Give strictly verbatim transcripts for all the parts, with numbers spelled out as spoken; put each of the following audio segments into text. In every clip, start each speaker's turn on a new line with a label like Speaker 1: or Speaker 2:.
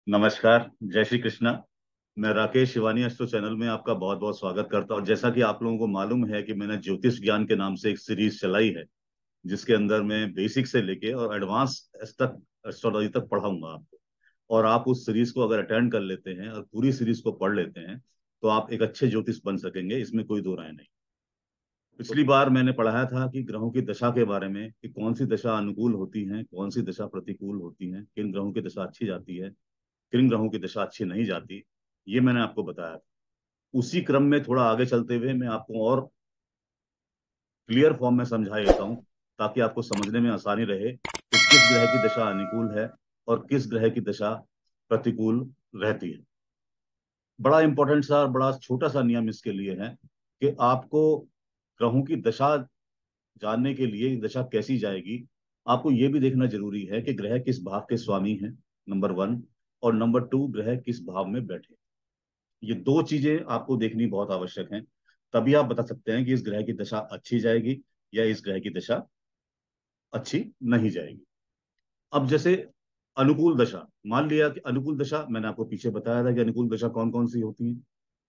Speaker 1: नमस्कार। जय श्री कृष्णा। मैं राकेश शिवानी एस्ट्रो चैनल में आपका बहुत बहुत स्वागत करता हूँ। जैसा कि आप लोगों को मालूम है कि मैंने ज्योतिष ज्ञान के नाम से एक सीरीज चलाई है, जिसके अंदर मैं बेसिक से लेके और एडवांस तक एस्ट्रोलॉजी तक पढ़ाऊंगा आपको। और आप उस सीरीज को अगर अटेंड कर लेते हैं और पूरी सीरीज को पढ़ लेते हैं तो आप एक अच्छे ज्योतिष बन सकेंगे, इसमें कोई दो राय नहीं। पिछली बार मैंने पढ़ाया था कि ग्रहों की दशा के बारे में, कि कौन सी दशा अनुकूल होती है, कौन सी दशा प्रतिकूल होती है, किन ग्रहों की दशा अच्छी जाती है, किन ग्रहों की दशा अच्छी नहीं जाती। ये मैंने आपको बताया था। उसी क्रम में थोड़ा आगे चलते हुए मैं आपको और क्लियर फॉर्म में समझा देता हूँ, ताकि आपको समझने में आसानी रहे कि किस ग्रह की दशा अनुकूल है और किस ग्रह की दशा प्रतिकूल रहती है। बड़ा इंपॉर्टेंट सा और बड़ा छोटा सा नियम इसके लिए है कि आपको ग्रहों की दशा जानने के लिए दशा कैसी जाएगी, आपको यह भी देखना जरूरी है कि ग्रह किस भाव के स्वामी हैं, नंबर वन। और नंबर टू, ग्रह किस भाव में बैठे। ये दो चीजें आपको देखनी बहुत आवश्यक हैं। तभी आप बता सकते हैं कि इस ग्रह की दशा अच्छी जाएगी या इस ग्रह की दशा अच्छी नहीं जाएगी। अब जैसे अनुकूल दशा, मान लिया कि अनुकूल दशा, मैंने आपको पीछे बताया था कि अनुकूल दशा कौन कौन सी होती है।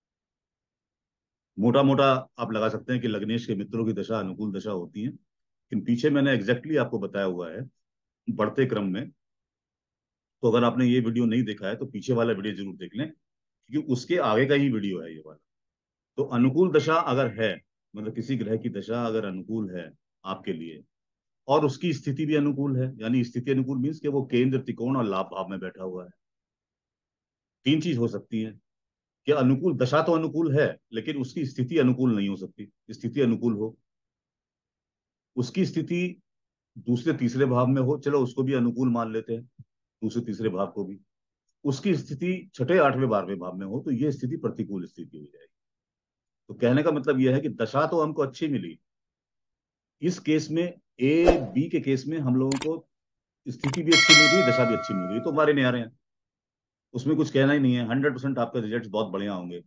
Speaker 1: मोटा मोटा आप लगा सकते हैं कि लग्नेश के मित्रों की दशा अनुकूल दशा होती है, लेकिन पीछे मैंने एग्जैक्टली आपको बताया हुआ है बढ़ते क्रम में। तो अगर आपने ये वीडियो नहीं देखा है तो पीछे वाला वीडियो जरूर देख लें, क्योंकि उसके आगे का ही वीडियो है ये वाला। तो अनुकूल दशा अगर है, मतलब किसी ग्रह की दशा अगर अनुकूल है आपके लिए, और उसकी स्थिति भी अनुकूल है, यानी स्थिति अनुकूल मीन्स कि वो केंद्र, त्रिकोण और लाभ भाव में बैठा हुआ है। तीन चीज हो सकती है कि अनुकूल दशा तो अनुकूल है, लेकिन उसकी स्थिति अनुकूल नहीं हो सकती। स्थिति अनुकूल हो, उसकी स्थिति दूसरे तीसरे भाव में हो, चलो उसको भी अनुकूल मान लेते हैं, दूसरे तीसरे भाव को भी। उसकी स्थिति छठे आठवें बारहवें भाव में हो तो ये स्थिति प्रतिकूल स्थिति हो जाएगी। तो कहने का मतलब यह है कि दशा तो हमको अच्छी मिली, इस केस में, ए बी के केस में हम लोगों को स्थिति भी अच्छी मिल गई, दशा भी अच्छी मिल गई, तो हमारे नहीं आ रहे हैं। उसमें कुछ कहना ही नहीं है, हंड्रेड परसेंट आपके रिजल्ट बहुत बढ़िया होंगे।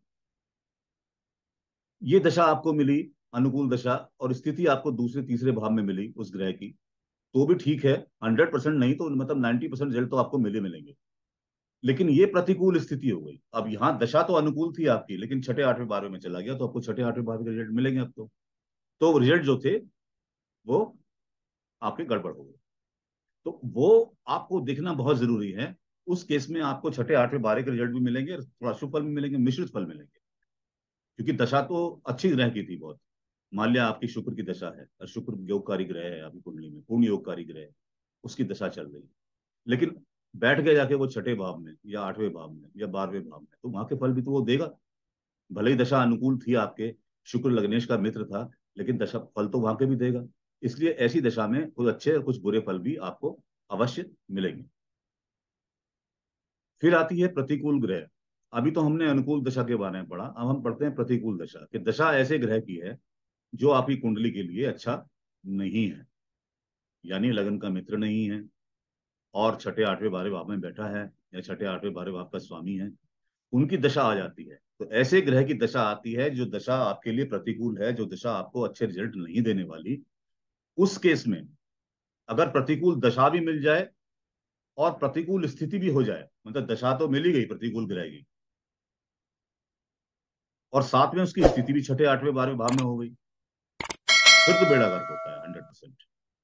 Speaker 1: ये दशा आपको मिली, अनुकूल दशा, और स्थिति आपको दूसरे तीसरे भाव में मिली उस ग्रह की, तो भी ठीक है। हंड्रेड परसेंट नहीं तो मतलब नाइन्टी परसेंट रिजल्ट तो आपको मिले मिलेंगे। लेकिन ये प्रतिकूल स्थिति हो गई। अब यहाँ दशा तो अनुकूल थी आपकी, लेकिन छठे आठवें बारहवें में चला गया, तो आपको छठे आठवें बारहवें के रिजल्ट मिलेंगे अब तो। तो रिजल्ट जो थे वो आपके गड़बड़ हो गए। तो वो आपको देखना बहुत जरूरी है। उस केस में आपको छठे आठवें बारह के रिजल्ट भी मिलेंगे और थोड़ा शुभ फल भी मिलेंगे, मिश्रित फल मिलेंगे। क्योंकि दशा तो अच्छी ग्रह की थी बहुत। मान लिया आपकी शुक्र की दशा है और शुक्र योगकारी ग्रह है, आपकी कुंडली में पूर्ण योगकारी ग्रह है, उसकी दशा चल रही है, लेकिन बैठ गए जाके वो छठे भाव में या आठवें भाव में या बारहवें भाव में, तो वहां के फल भी तो वो देगा। भले ही दशा अनुकूल थी आपके, शुक्र लग्नेश का मित्र था, लेकिन दशा फल तो वहां के भी देगा। इसलिए ऐसी दशा में कुछ अच्छे और कुछ बुरे फल भी आपको अवश्य मिलेंगे। फिर आती है प्रतिकूल ग्रह। अभी तो हमने अनुकूल दशा के बारे में पढ़ा, अब हम पढ़ते हैं प्रतिकूल दशा, कि दशा ऐसे ग्रह की है जो आपकी कुंडली के लिए अच्छा नहीं है, यानी लगन का मित्र नहीं है, और छठे आठवें बारहवें भाव में बैठा है, या छठे आठवें बारहवें भाव का स्वामी है, उनकी दशा आ जाती है। तो ऐसे ग्रह की दशा आती है जो दशा आपके लिए प्रतिकूल है, जो दशा आपको अच्छे रिजल्ट नहीं देने वाली। उस केस में अगर प्रतिकूल दशा भी मिल जाए और प्रतिकूल स्थिति भी हो जाए, मतलब दशा तो मिल ही गई प्रतिकूल ग्रह की, और साथ में उसकी स्थिति भी छठे आठवें बारहवें भाव में हो गई, फिर तो बेड़ा गर्क होता है हंड्रेड परसेंट।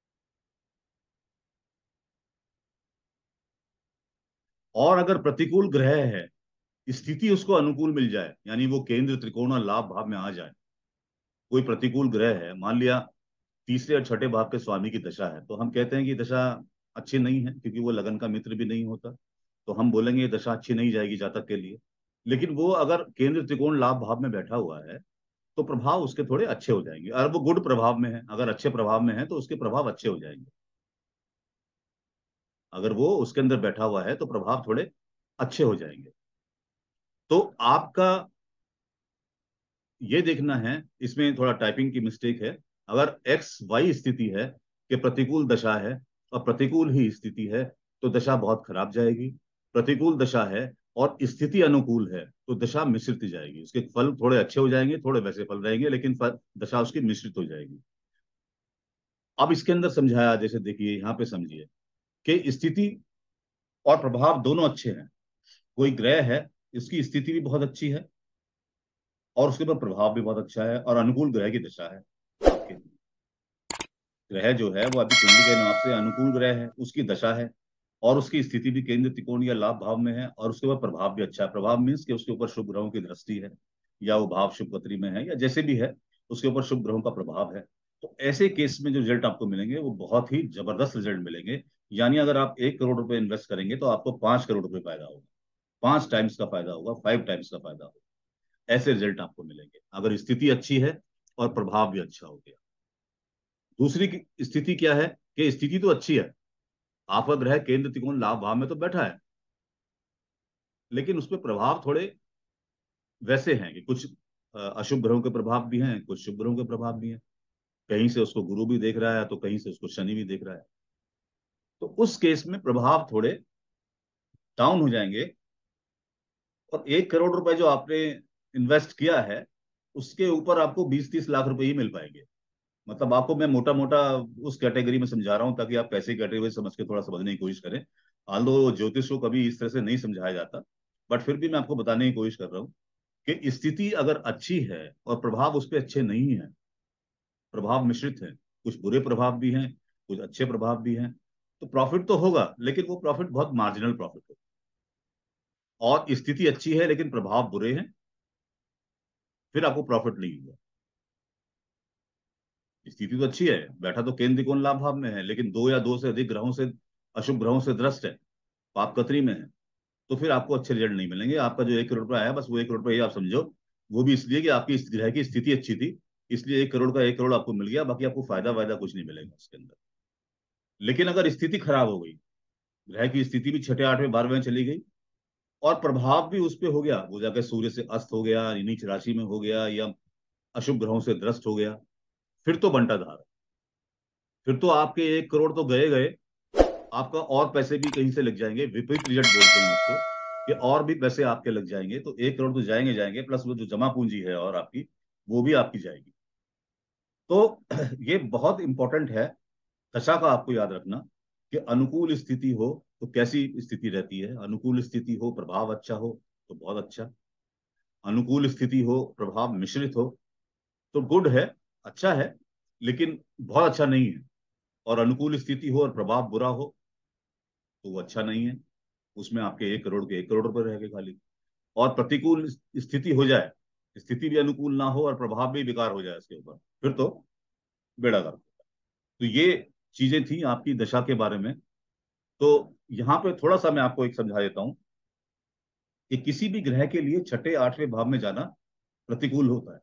Speaker 1: और अगर प्रतिकूल ग्रह है, स्थिति उसको अनुकूल मिल जाए, यानी वो केंद्र, त्रिकोण और लाभ भाव में आ जाए, कोई प्रतिकूल ग्रह है, मान लिया तीसरे और छठे भाव के स्वामी की दशा है, तो हम कहते हैं कि दशा अच्छी नहीं है, क्योंकि वो लगन का मित्र भी नहीं होता। तो हम बोलेंगे ये दशा अच्छी नहीं जाएगी जातक के लिए। लेकिन वो अगर केंद्र, त्रिकोण, लाभ भाव में बैठा हुआ है तो प्रभाव उसके थोड़े अच्छे हो जाएंगे। अगर वो गुड प्रभाव में है, अगर अच्छे प्रभाव में है तो उसके प्रभाव अच्छे हो जाएंगे। अगर वो उसके अंदर बैठा हुआ है तो प्रभाव थोड़े अच्छे हो जाएंगे। तो आपका ये देखना है, इसमें थोड़ा टाइपिंग की मिस्टेक है। अगर एक्स वाई स्थिति है कि प्रतिकूल दशा है और प्रतिकूल ही स्थिति है, तो दशा बहुत खराब जाएगी। प्रतिकूल दशा है और स्थिति अनुकूल है तो दशा मिश्रित जाएगी, उसके फल थोड़े अच्छे हो जाएंगे, थोड़े वैसे फल रहेंगे, लेकिन फल, दशा उसकी मिश्रित हो जाएगी। अब इसके अंदर समझाया, जैसे देखिए यहाँ पे समझिए कि स्थिति और प्रभाव दोनों अच्छे हैं, कोई ग्रह है, इसकी स्थिति भी बहुत अच्छी है और उसके ऊपर प्रभाव भी बहुत अच्छा है और अनुकूल ग्रह की दशा है आपके। ग्रह जो है वो अभी कुंडली के नाम से अनुकूल ग्रह है, उसकी दशा है और उसकी स्थिति भी केंद्र त्रिकोण या लाभ भाव में है और उसके ऊपर प्रभाव भी अच्छा है। प्रभाव मीन्स कि उसके ऊपर शुभ ग्रहों की दृष्टि है या वो भाव शुभ पत्री में है या जैसे भी है, उसके ऊपर शुभ ग्रहों का प्रभाव है। तो ऐसे केस में जो रिजल्ट आपको मिलेंगे वो बहुत ही जबरदस्त रिजल्ट मिलेंगे। यानी अगर आप एक करोड़ रुपए इन्वेस्ट करेंगे तो आपको पांच करोड़ रुपए फायदा होगा, पांच टाइम्स का फायदा होगा, फाइव टाइम्स का फायदा होगा। ऐसे रिजल्ट आपको मिलेंगे अगर स्थिति अच्छी है और प्रभाव भी अच्छा हो गया। दूसरी की- स्थिति क्या है कि स्थिति तो अच्छी है, आपका ग्रह केंद्र त्रिकोण लाभ भाव में तो बैठा है, लेकिन उसमें प्रभाव थोड़े वैसे हैं कि कुछ अ, अशुभ ग्रहों के प्रभाव भी हैं, कुछ शुभ ग्रहों के प्रभाव भी हैं। कहीं से उसको गुरु भी देख रहा है तो कहीं से उसको शनि भी देख रहा है। तो उस केस में प्रभाव थोड़े डाउन हो जाएंगे और एक करोड़ रुपए जो आपने इन्वेस्ट किया है उसके ऊपर आपको बीस तीस लाख रुपए ही मिल पाएंगे। मतलब आपको मैं मोटा मोटा उस कैटेगरी में समझा रहा हूं ताकि आप पैसे की कैटेगरी समझ के थोड़ा समझने की कोशिश करें। आल्दो ज्योतिष को कभी इस तरह से नहीं समझाया जाता, बट फिर भी मैं आपको बताने की कोशिश कर रहा हूँ कि स्थिति अगर अच्छी है और प्रभाव उस पर अच्छे नहीं है, प्रभाव मिश्रित है, कुछ बुरे प्रभाव भी हैं, कुछ अच्छे प्रभाव भी हैं, तो प्रॉफिट तो होगा लेकिन वो प्रॉफिट बहुत मार्जिनल प्रॉफिट होगा। और स्थिति अच्छी है लेकिन प्रभाव बुरे हैं, फिर आपको प्रॉफिट नहीं होगा। स्थिति तो अच्छी है, बैठा तो केंद्र त्रिकोण लाभ भाव में है, लेकिन दो या दो से अधिक ग्रहों से, अशुभ ग्रहों से ग्रस्त है, पाप कतरी में है, तो फिर आपको अच्छे रिजल्ट नहीं मिलेंगे। आपका जो एक करोड़ रुपया आया बस वो एक करोड़ रुपया ही आप समझो, वो भी इसलिए कि आपकी इस ग्रह की स्थिति अच्छी थी, इसलिए एक करोड़ का एक करोड़ आपको मिल गया, बाकी आपको फायदा वायदा कुछ नहीं मिलेगा उसके अंदर। लेकिन अगर स्थिति खराब हो गई, ग्रह की स्थिति भी छठे आठवें बारहवें में चली गई और प्रभाव भी उस पर हो गया, वो जाकर सूर्य से अस्त हो गया, नीच राशि में हो गया या अशुभ ग्रहों से ग्रस्त हो गया, फिर तो बंटा धार। फिर तो आपके एक करोड़ तो गए गए, आपका और पैसे भी कहीं से लग जाएंगे, विपरीत रिजल्ट बोलते हैं उसको, कि और भी पैसे आपके लग जाएंगे। तो एक करोड़ तो जाएंगे जाएंगे, प्लस वो जो जमा पूंजी है और आपकी, वो भी आपकी जाएगी। तो ये बहुत इंपॉर्टेंट है दशा का आपको याद रखना कि अनुकूल स्थिति हो तो कैसी स्थिति रहती है। अनुकूल स्थिति हो, प्रभाव अच्छा हो तो बहुत अच्छा। अनुकूल स्थिति हो, प्रभाव मिश्रित हो तो गुड है, अच्छा है, लेकिन बहुत अच्छा नहीं है। और अनुकूल स्थिति हो और प्रभाव बुरा हो तो वो अच्छा नहीं है, उसमें आपके एक करोड़ के एक करोड़ रुपए रह गए खाली। और प्रतिकूल स्थिति हो जाए, स्थिति भी अनुकूल ना हो और प्रभाव भी बेकार हो जाए इसके ऊपर, फिर तो बेड़ा गर्क। तो ये चीजें थी आपकी दशा के बारे में। तो यहाँ पे थोड़ा सा मैं आपको एक समझा देता हूँ कि किसी भी ग्रह के लिए छठे आठवें भाव में जाना प्रतिकूल होता है।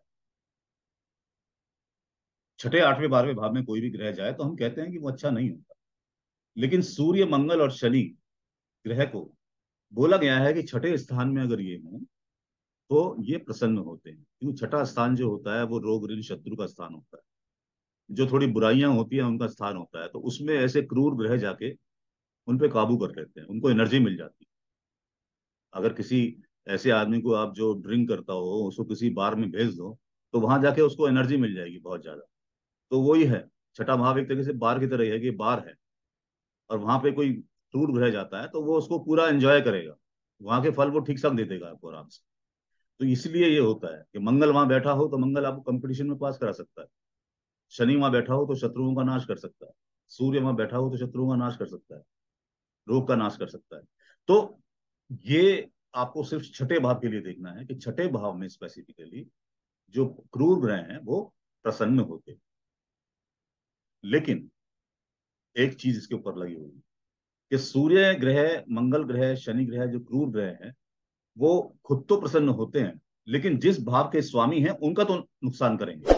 Speaker 1: छठे आठवें बारहवें भाव में कोई भी ग्रह जाए तो हम कहते हैं कि वो अच्छा नहीं होता। लेकिन सूर्य मंगल और शनि ग्रह को बोला गया है कि छठे स्थान में अगर ये हो तो ये प्रसन्न होते हैं, क्योंकि छठा स्थान जो होता है वो रोग ऋण शत्रु का स्थान होता है, जो थोड़ी बुराइयां होती हैं उनका स्थान होता है। तो उसमें ऐसे क्रूर ग्रह जाके उन पे काबू कर लेते हैं, उनको एनर्जी मिल जाती है। अगर किसी ऐसे आदमी को आप जो ड्रिंक करता हो उसको किसी बार में भेज दो तो वहां जाके उसको एनर्जी मिल जाएगी बहुत ज्यादा। तो वही है, छठा भाव एक तरीके से बार की तरह है कि बार है, और वहां पे कोई क्रूर ग्रह जाता है तो वो उसको पूरा एंजॉय करेगा, वहां के फल वो ठीक ठाक दे देगा आपको आराम से। तो इसलिए ये होता है कि मंगल वहां बैठा हो तो मंगल आपको कंपटीशन में पास करा सकता है, शनि वहां बैठा हो तो शत्रुओं का नाश कर सकता है, सूर्य वहां बैठा हो तो शत्रुओं का नाश कर सकता है, रोग का नाश कर सकता है। तो ये आपको सिर्फ छठे भाव के लिए देखना है कि छठे भाव में स्पेसिफिकली जो क्रूर ग्रह हैं वो प्रसन्न होते हैं। लेकिन एक चीज इसके ऊपर लगी हुई है कि सूर्य ग्रह, मंगल ग्रह, शनि ग्रह जो क्रूर ग्रह हैं वो खुद तो प्रसन्न होते हैं, लेकिन जिस भाव के स्वामी हैं उनका तो नुकसान करेंगे।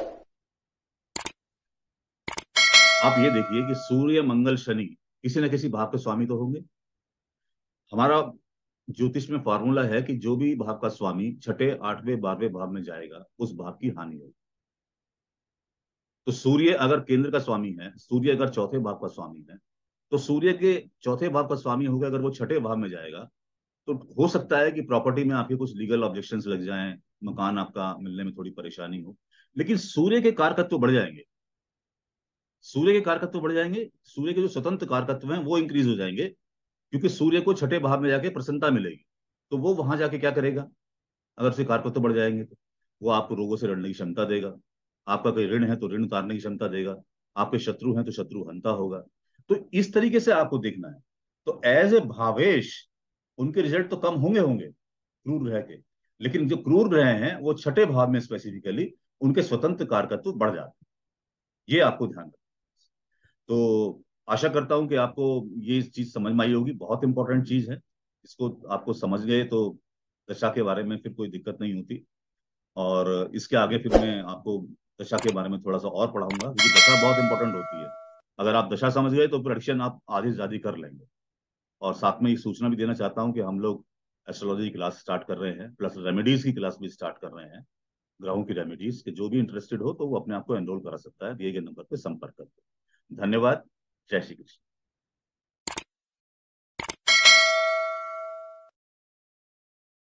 Speaker 1: आप ये देखिए कि सूर्य मंगल शनि किसी न किसी भाव के स्वामी तो होंगे। हमारा ज्योतिष में फॉर्मूला है कि जो भी भाव का स्वामी छठे आठवें बारहवें भाव में जाएगा उस भाव की हानि होगी। तो सूर्य अगर केंद्र का स्वामी है, सूर्य अगर चौथे भाव का स्वामी है, तो सूर्य के चौथे भाव का स्वामी होगा, अगर वो छठे भाव में जाएगा तो हो सकता है कि प्रॉपर्टी में आपके कुछ लीगल ऑब्जेक्शंस लग जाएं, मकान आपका मिलने में थोड़ी परेशानी हो। लेकिन सूर्य के कारकत्व बढ़ जाएंगे, सूर्य के कारकत्व बढ़ जाएंगे, सूर्य के जो स्वतंत्र कारकत्व हैं वो इंक्रीज हो जाएंगे, क्योंकि सूर्य को छठे भाव में जाके प्रसन्नता मिलेगी। तो वो वहां जाके क्या करेगा? अगर उसके कारकत्व बढ़ जाएंगे तो वो आपको रोगों से लड़ने की क्षमता देगा। आपका कोई ऋण है तो ऋण उतारने की क्षमता देगा। आपके शत्रु हैं तो शत्रु हंता होगा। तो इस तरीके से आपको देखना है। तो एज ए भावेश उनके रिजल्ट तो कम होंगे होंगे क्रूर ग्रह के, लेकिन जो क्रूर ग्रह हैं वो छठे भाव में स्पेसिफिकली उनके स्वतंत्र कारकत्व बढ़ जाते हैं। ये आपको ध्यान रखना। तो आशा करता हूं कि आपको ये चीज समझ में आई होगी। बहुत इंपॉर्टेंट चीज है। इसको आपको समझ गए तो दशा के बारे में फिर कोई दिक्कत नहीं होती। और इसके आगे फिर मैं आपको दशा के बारे में थोड़ा सा और पढ़ाऊंगा, क्योंकि दशा बहुत इंपॉर्टेंट होती है। अगर आप दशा समझ गए तो प्रेडिक्शन आप आधी से ज्यादा कर लेंगे। और साथ में एक सूचना भी देना चाहता हूँ कि हम लोग एस्ट्रोलॉजी की क्लास स्टार्ट कर रहे हैं, प्लस रेमेडीज की क्लास भी स्टार्ट कर रहे हैं। ग्रहों की रेमेडीज के जो भी इंटरेस्टेड हो तो वो अपने आप को एनरोल करा सकता है, दिए गए नंबर पर संपर्क करके। धन्यवाद। जय श्री कृष्ण।